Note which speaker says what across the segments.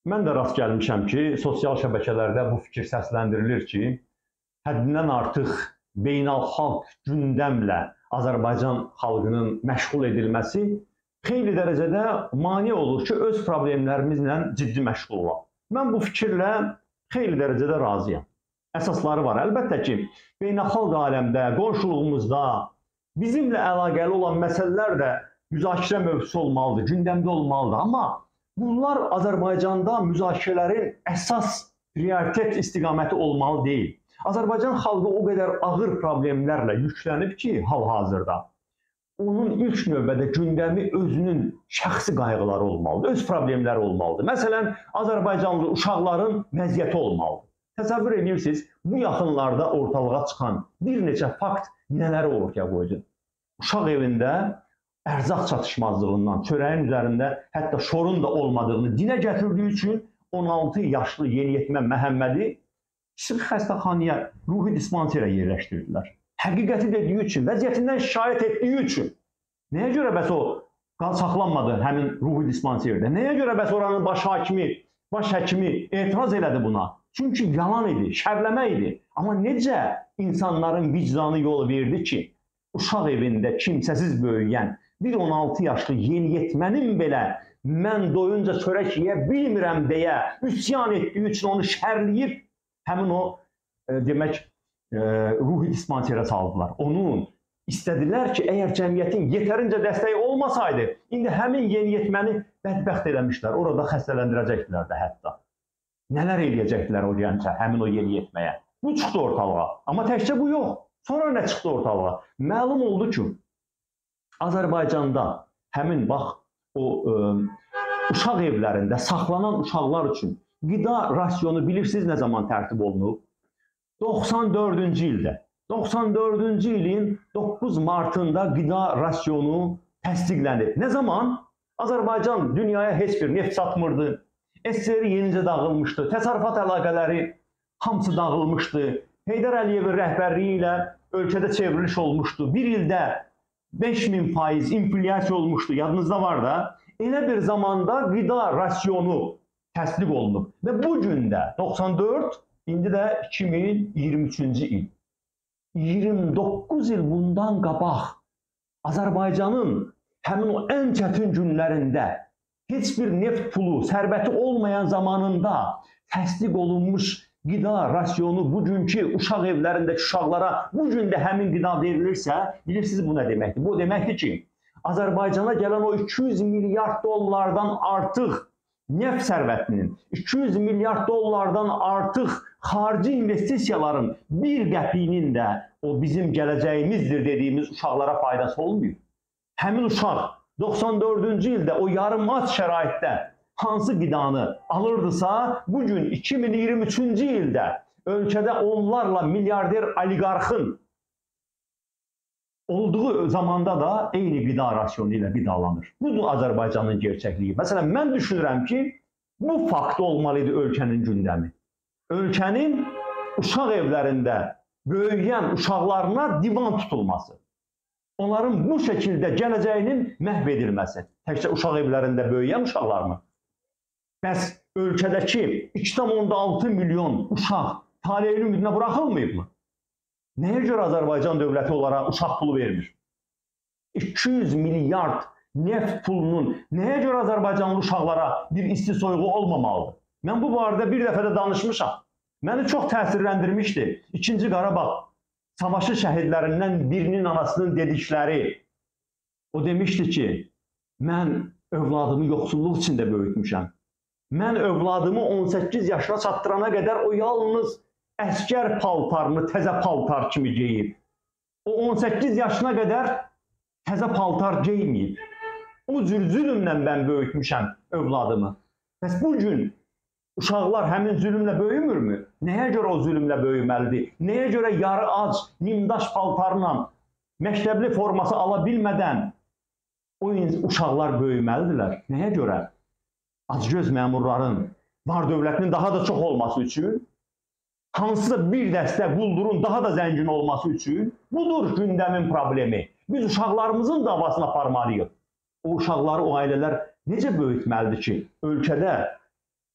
Speaker 1: Mən də rast gəlmişəm ki, sosial şəbəkələrdə bu fikir səsləndirilir ki, həddindən artıq beynəlxalq gündəmlə Azərbaycan xalqının məşğul edilməsi xeyli dərəcədə mane olur ki, öz problemlərimizlə ciddi məşğul olaq. Mən bu fikirlə xeyli dərəcədə razıyam. Əsasları var. Əlbəttə ki, beynəlxalq aləmdə, qonşuluğumuzda bizimlə əlaqəli olan məsələlər də müzakirə mövzusu olmalıdır, gündəmdə olmalıdır. Amma bunlar Azərbaycanda müzakirələrin əsas prioritet istiqaməti olmalı deyil. Azərbaycan xalqı o qədər ağır problemlərlə yüklənib ki, hal-hazırda onun ilk növbədə gündəmi özünün şəxsi qayğıları olmalıdır, öz problemləri olmalıdır. Məsələn, Azərbaycanlı uşaqların vəziyyəti olmalıdır. Təsəvvür edirsiniz, bu yaxınlarda ortalığa çıxan bir neçə fakt nələri ortaya qoydu? Uşaq evində ərzaq çatışmazlığından, çörəyin üzərində hətta şorun da olmadığını dilə gətirdiyi üçün 16 yaşlı yeniyetmə Məhəmmədi psixi xəstəxanaya, ruhi dispanserə yerləşdirdilər. Həqiqəti dediyi üçün, vəziyyətindən şikayət etdiyi üçün. Nəyə görə bəs o saxlanmadı həmin ruhi dispanserdə? Nəyə görə bəs oranın baş həkimi etiraz elədi buna? Çünki yalan idi, şərləmə idi. Amma necə insanların vicdanı yol verdi ki, uşaq evində kimsəsiz böyüyən bir 16 yaşlı yeniyetmənin belə mən doyunca çörək yeyə bilmirəm deyə üsyan etdiyi üçün onu şərləyib həmin o demək ruhi dispanserə saldılar. Onun istədilər ki, əgər cəmiyyətin yetərincə dəstəyi olmasaydı, indi həmin yeniyetməni bədbəxt eləmişlər, orada xəstələndirəcəkdilər də hətta. Nələr eləyəcəkdilər o gəncə, həmin o yeniyetməyə? Bu çıxdı ortalığa. Amma təkcə bu yox. Sonra nə çıxdı ortalığa? Məlum oldu ki, Azərbaycanda həmin bax o uşaq evlərində saxlanan uşaqlar üçün qida rasionu bilirsiniz nə zaman tərtib olunub? 94-cü ildə. 94-cü ilin 9 martında qida rasionu təsdiqlənib. Nə zaman? Azərbaycan dünyaya heç bir neft satmırdı. SSR yenicə dağılmışdı. Təsərrüfat əlaqələri hamısı dağılmışdı. Heydər Əliyevin rəhbərliyi ilə ölkədə çevriliş olmuşdu. Bir ildə 5000% inflyasiya olmuşdu. Yadınızda var da. Elə bir zamanda qida rasionu təsdiq olunub. Və bu gün də 94, indi də 2023-cü il. 29 il bundan qabaq Azərbaycanın həmin o ən çətin günlərində heç bir neft pulu, sərvəti olmayan zamanında təsdiq olunmuş qida rasionu bugünkü uşaq evlərindəki uşaqlara bugün də həmin qida verilirsə, bilirsiniz bu nə deməkdir? Bu deməkdir ki, Azərbaycana gələn o 200 milyard dollardan artıq neft sərvətinin, 200 milyard dollardan artıq xarici investisiyaların bir qəpiyinin də o bizim gələcəyimizdir dediyimiz uşaqlara faydası olmuyor. Həmin uşaq 94-cü ildə o yarım aç şəraitdə hansı qidanı alırdısa, bugün 2023-cü ildə ölkədə onlarla milyarder oliqarxın olduğu zamanda da eyni qida rasionu ilə qidalanır. Budur Azərbaycanın gerçəkliyi. Məsələn, mən düşünürəm ki, bu fakt olmalıydı ölkənin gündəmi. Ölkənin uşaq evlərində böyüyən uşaqlarına divan tutulması. Onların bu şəkildə gələcəyinin məhv edilməsi. Təkcə uşaq evlərində böyüyən uşaqlar mı? Bəs ölkədəki 2,6 milyon uşaq taleyin ümidinə buraxılmayıb mı? Nəyə görə Azərbaycan dövləti onlara uşaq pulu vermir? 200 milyard neft pulunun nəyə görə Azərbaycanlı uşaqlara bir isti soyuğu olmamalıdır? Mən bu barədə bir dəfə də danışmışam. Məni çox təsirləndirmişdi. 2-ci Qarabağ savaşı şəhidlərindən birinin anasının dedikləri. O demişdi ki, mən övladımı yoxsulluq içində böyütmüşəm. Mən övladımı 18 yaşına çatdırana qədər o yalnız əskər paltarını təzə paltar kimi geyib. O 18 yaşına qədər təzə paltar geyməyib. O cür zülmlə mən böyütmüşəm övladımı. Bəs bugün uşaqlar həmin zülmlə böyümürmü? Nəyə görə o zülmlə böyüməlidir? Nəyə görə yarı ac, nimdaş paltarla məktəbli forması ala bilmədən o uşaqlar böyüməlidirlər? Nəyə görə? Acgöz məmurların, var dövlətinin daha da çox olması üçün, hansısa bir dəstə quldurun daha da zəngin olması üçün budur gündəmin problemi. Biz uşaqlarımızın davasını aparmalıyıq. O uşaqları, o ailələr necə böyütməlidir ki, ölkədə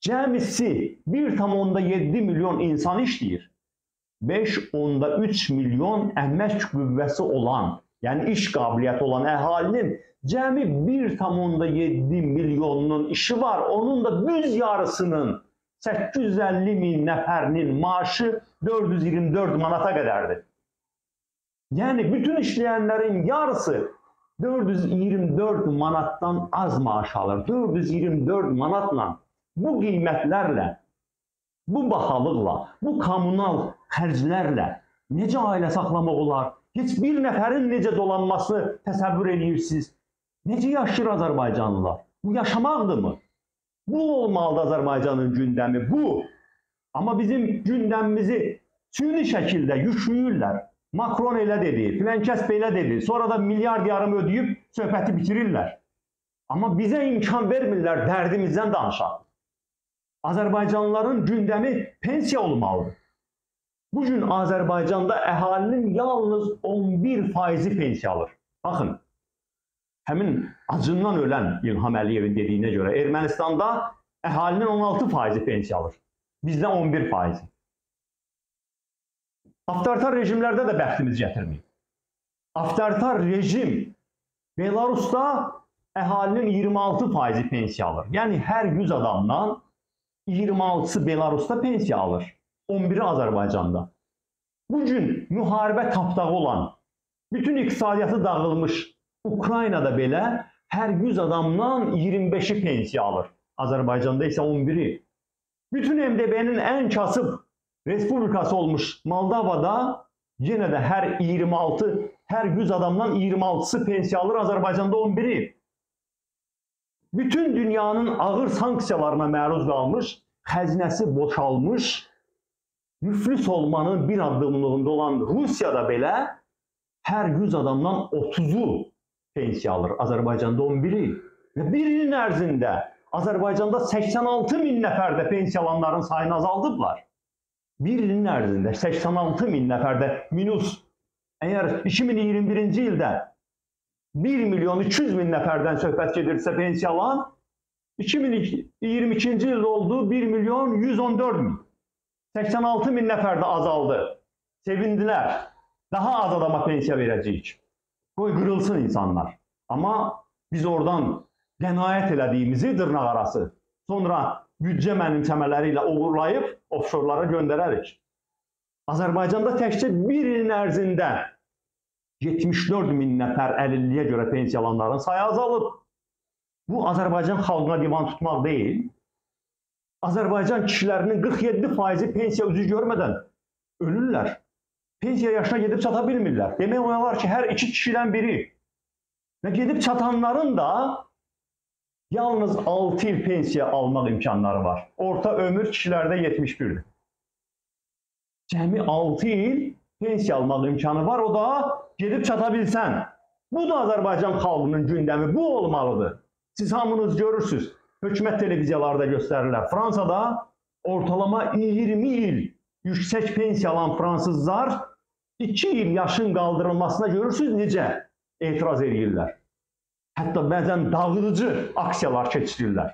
Speaker 1: Cəmisi 1,7 milyon insan işləyir. 5,3 milyon əmək qüvvəsi olan, yəni iş qabiliyyəti olan əhalinin cəmi 1,7 milyonunun işi var. Onun da düz yarısının 850 min nəfərinin maaşı 424 manata qədərdir. Yəni bütün işləyənlərin yarısı 424 manatdan az maaş alır. 424 manatla, bu qiymətlərlə, bu bahalıqla, bu kommunal xərclərlə necə ailə saxlamaq olar? Heç bir nəfərin necə dolanmasını təsəvvür edirsiniz? Necə yaşayır Azərbaycanlılar? Bu yaşamaqdırmı? Bu olmalıdır Azərbaycanın gündəmi, bu. Amma bizim gündəmimizi süni şəkildə yükləyirlər. Makron elə dedi, filankəs belə dedi, sonra da milyard yarım ödəyib söhbəti bitirirlər. Amma bizə imkan vermirlər dərdimizdən danışaq. Azərbaycanlıların gündəmi pensiya olmalıdır. Bugün Azərbaycanda əhalinin yalnız 11% pensiya alır. Baxın, həmin acından ölən İlham Əliyevin dediyinə görə Ermənistanda əhalinin 16% pensiya alır. Bizdə 11%. Avtoritar rejimlərdə də bəxtimiz gətirməyib. Avtoritar rejim Belarusda əhalinin 26% pensiya alır. Yəni hər 100 adamdan 26-sı Belarusda pensiya alır. 11-i Azərbaycanda. Bugün müharibə tapdağı olan, bütün iqtisadiyyatı dağılmış Ukraynada belə hər 100 adamdan 25-i pensiya alır. Azərbaycanda isə 11-i. Bütün MDB-nin ən kasıb respublikası olmuş Moldovada yenə də hər 100 adamdan 26-sı pensiya alır. Azərbaycanda 11-i. Bütün dünyanın ağır sanksiyalarına məruz qalmış, xəzinəsi boşalmış, müflis olmanın bir addımlığında olan Rusiyada belə hər 100 adamdan 30-u pensiya alır. Azərbaycanda 11-i. Və bir ilin ərzində Azərbaycanda 86 min nəfərdə pensiyalanların sayını azaldıblar. Bir ilin ərzində 86 min nəfərdə minus. Əgər 2021-ci ildə 1 milyon 200 min nəfərdən söhbət gedirsə pensiyalan, 2022-ci ildə oldu 1 milyon 114 min. 86 min nəfər də azaldı. Sevindilər. Daha az adama pensiya verəcəyik. Qoy qırılsın insanlar. Amma biz oradan qənaət elədiyimizi dırnaq arası, sonra büdcə mənimsəmələri ilə uğurlayıb offşorlara göndərərik. Azərbaycanda təkcə bir ilin ərzində 74 min nəfər əlilliyə görə pensiyalanların sayı azalıb. Bu Azərbaycan xalqına divan tutmaq deyil. Azərbaycan kişilərinin 47% pensiya üzü görmədən ölürlər. Pensiya yaşına gedib çata bilmirlər. Demək olar ki, hər 2 kişidən biri. Və gedib çatanların da yalnız 6 il pensiya almaq imkanları var. Orta ömür kişilərdə 71-dir. Cəmi 6 il pensiya almaq imkanı var, o da gedib çata bilsən. Bu da Azərbaycan xalqının gündəmi, bu olmalıdır. Siz hamınız görürsünüz, hökumət televiziyalarda göstərirlər. Fransada ortalama 20 il yüksək pensiya alan fransızlar 2 il yaşın qaldırılmasına görürsünüz necə etiraz edirlər. Hətta bəzən dağıdıcı aksiyalar keçirirlər.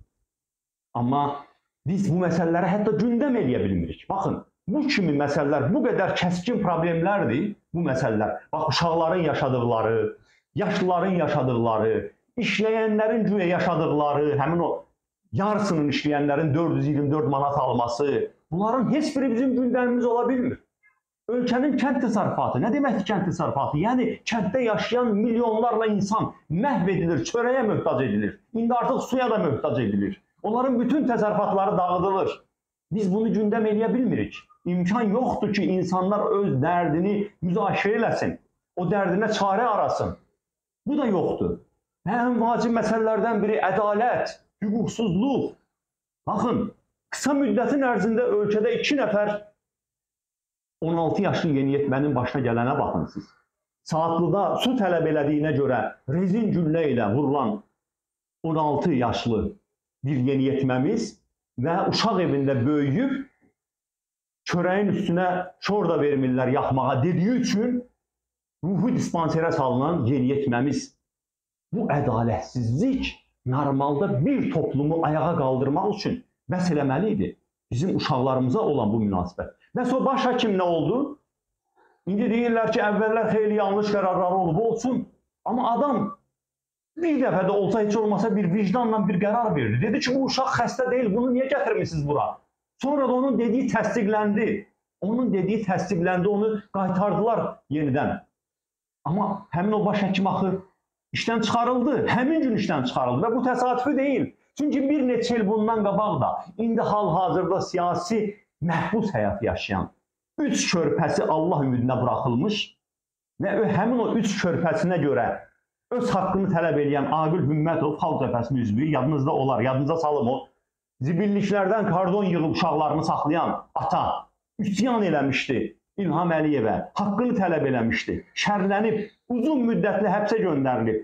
Speaker 1: Amma biz bu məsələləri hətta gündəm eləyə bilmirik. Baxın, bu kimi məsələlər, bu qədər kəskin problemlərdir bu məsələlər. Bax, uşaqların yaşadıqları, yaşlıların yaşadıqları, işləyənlərin güya yaşadıqları, həmin o yarısının işləyənlərin 424 manat alması, bunların heç biri bizim gündəmimiz ola bilmir. Ölkənin kənd təsərrüfatı, nə deməkdir kənd təsərrüfatı? Yəni, kənddə yaşayan milyonlarla insan məhv edilir, çörəyə möhtac edilir. İndi artıq suya da möhtac edilir. Onların bütün təsərrüfatları dağıdılır. Biz bunu gündəm eləyə bilmirik. İmkan yoxdur ki, insanlar öz dərdini müzakirə eləsin, o dərdinə çarə arasın. Bu da yoxdur. Ən vacib məsələlərdən biri ədalət, hüquqsuzluq. Baxın, qısa müddətin ərzində ölkədə 2 nəfər 16 yaşlı yeniyetmənin başına gələnə baxın siz. Saatlıda su tələb elədiyinə görə rezin güllə ilə vurulan 16 yaşlı bir yeniyetməmiz və uşaq evində böyüyüb çörəyin üstünə şor da vermirlər yaxmağa dediyi üçün ruhi dispanserə salınan yeniyetməmiz. Bu ədalətsizlik normalda bir toplumu ayağa qaldırmaq üçün bəs eləməli idi. Bizim uşaqlarımıza olan bu münasibət. Bəs o baş həkim nə oldu? İndi deyirlər ki, əvvəllər xeyli yanlış qərarları olub, olsun. Amma adam bir dəfə də olsa, heç olmasa bir vicdanla bir qərar verdi. Dedi ki, bu uşaq xəstə deyil, bunu niyə gətirmişsiniz bura? Sonra da onun dediyi təsdiqləndi. Onun dediyi təsdiqləndi, onu qaytardılar yenidən. Amma həmin o baş həkim axı işdən çıxarıldı. Həmin gün işdən çıxarıldı və bu təsadüfi deyil. Çünki bir neçə il bundan qabaq da indi hal-hazırda siyasi məhbus həyat yaşayan 3 körpəsi Allah ümidinə buraxılmış və həmin o 3 körpəsinə görə öz haqqını tələb edən Aqil Hümmətov, Xalq Cəbhəsinin üzvü, yadınızda olar, yadınıza salım o, zibilliklərdən kardon yığıb uşaqlarını saxlayan ata üsyan eləmişdi İlham Əliyevə, haqqını tələb eləmişdi, şərlənib, uzun müddətli həbsə göndərilib.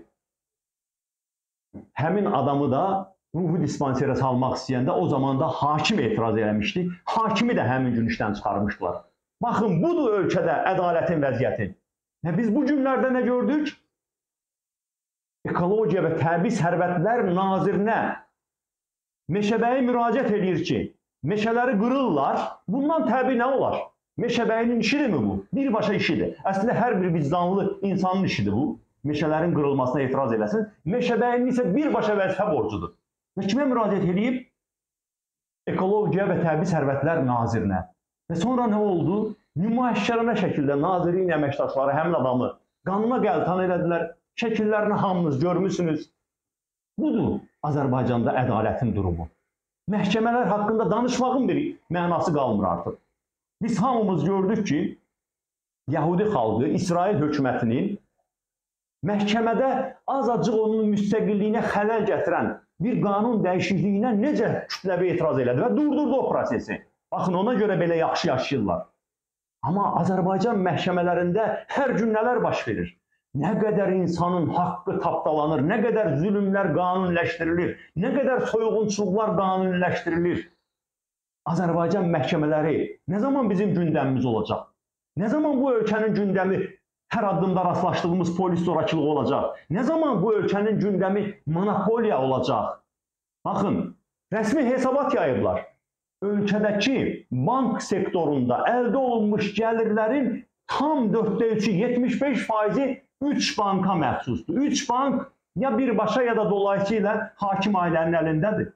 Speaker 1: Həmin adamı da ruhi dispanserə salmaq istəyəndə o zaman da hakim etiraz eləmişdi. Hakimi də həmin gün işdən çıxarmışdılar. Baxın, budur ölkədə ədalətin vəziyyəti. Biz bu günlərdə nə gördük? Ekologiya və Təbii Sərvətlər Nazirinə Meşəbəyi müraciət edir ki, meşələri qırırlar, bundan təbii nə olar? Meşəbəyinin işidirmi bu? Birbaşa işidir. Əslində hər bir vicdanlı insanın işidir bu. Meşələrin qırılmasına etiraz eləsin. Meşəbəyinin isə birbaşa vəzifə borcudur. Və kimə müraciət edib? Ekologiya və Təbii Sərvətlər Nazirinə. Və sonra nə oldu? Nümayişkərənə şəkildə Nazirin əməkdaşları həmin adamı qanuna qəltan elədilər. Şəkillərini hamınız görmüsünüz. Budur Azərbaycanda ədalətin durumu. Məhkəmələr haqqında danışmağın bir mənası qalmır artıq. Biz hamımız gördük ki, Yəhudi xalqı, İsrail hökumətinin məhkəmədə azacıq onun müstəqilliyinə xələl gətirən bir qanun dəyişikliyinə necə kütləvi etiraz elədi və durdurdu o prosesi. Baxın, ona görə belə yaxşı yaşayırlar. Amma Azərbaycan məhkəmələrində hər gün nələr baş verir? Nə qədər insanın haqqı tapdalanır, nə qədər zülümlər qanuniləşdirilir, nə qədər soyğunçuluqlar qanuniləşdirilir. Azərbaycan məhkəmələri nə zaman bizim gündəmimiz olacaq? Nə zaman bu ölkənin gündəmi hər addımda rastlaşdığımız polis zorakılığı olacaq? Nə zaman bu ölkənin gündəmi monopoliya olacaq? Baxın, rəsmi hesabat yayıblar. Ölkədəki bank sektorunda əldə olunmuş gəlirlərin tam 4/3-ü, 75%-i 3 banka məxsusdur. 3 bank ya birbaşa ya da dolayısıyla hakim ailənin əlindədir.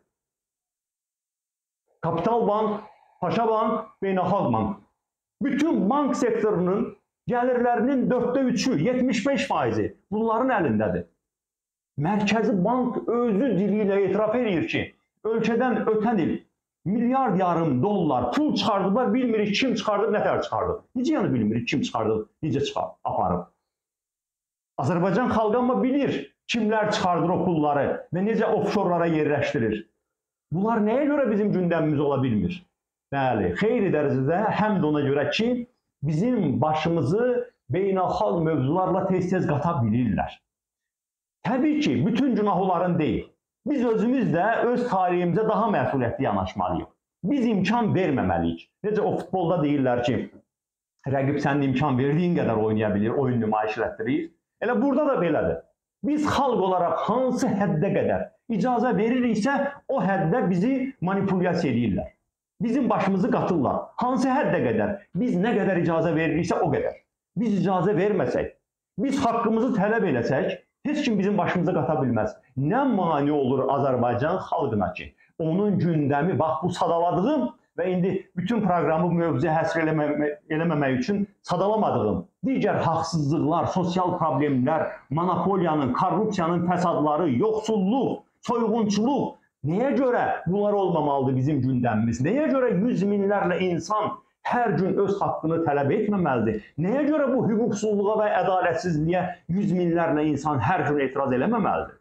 Speaker 1: Kapital Bank, Paşa Bank, Beynəlxalq Bank. Bütün bank sektorunun gəlirlərinin 4/3-ü, 75%-i bunların əlindədir. Mərkəzi Bank özü dili ilə etiraf edir ki, ölkədən ötən il milyard yarım dollar pul çıxardıblar, bilmirik kim çıxardıb, nətər çıxardıb. Necə yəni bilmirik kim çıxardıb, necə aparıb. Azərbaycan xalqı amma bilir kimlər çıxardır o pulları və necə offşorlara yerləşdirir. Bunlar nəyə görə bizim gündəmimiz ola bilmir? Bəli, xeyli dərəcədə həm də ona görə ki, bizim başımızı beynəlxalq mövzularla tez-tez qata bilirlər. Təbii ki, bütün günah onların deyil. Biz özümüz də öz tariximizə daha məsuliyyətli yanaşmalıyıq. Biz imkan verməməliyik. Necə o futbolda deyirlər ki, rəqib sənin imkan verdiyin qədər oynaya bilir, oyun nümayiş etdirir. Elə burada da belədir. Biz xalq olaraq hansı həddə qədər icazə veririksə, o həddə bizi manipulyasiya edirlər. Bizim başımızı qatırlar. Hansı həddə qədər? Biz nə qədər icazə veririksə, o qədər. Biz icazə verməsək, biz haqqımızı tələb eləsək, heç kim bizim başımıza qata bilməz. Nə mani olur Azərbaycan xalqına ki, onun gündəmi, bax bu sadaladığım və indi bütün proqramı mövzuya həsr eləməmək üçün sadalamadığım digər haqsızlıqlar, sosial problemlər, monopoliyanın, korrupsiyanın fəsadları, yoxsulluq, soyğunçuluq, nəyə görə bunlar olmamalıdır bizim gündəmimiz? Nəyə görə yüz minlərlə insan hər gün öz haqqını tələb etməməlidir? Nəyə görə bu hüquqsuzluğa və ədalətsizliyə yüz minlərlə insan hər gün etiraz eləməməlidir?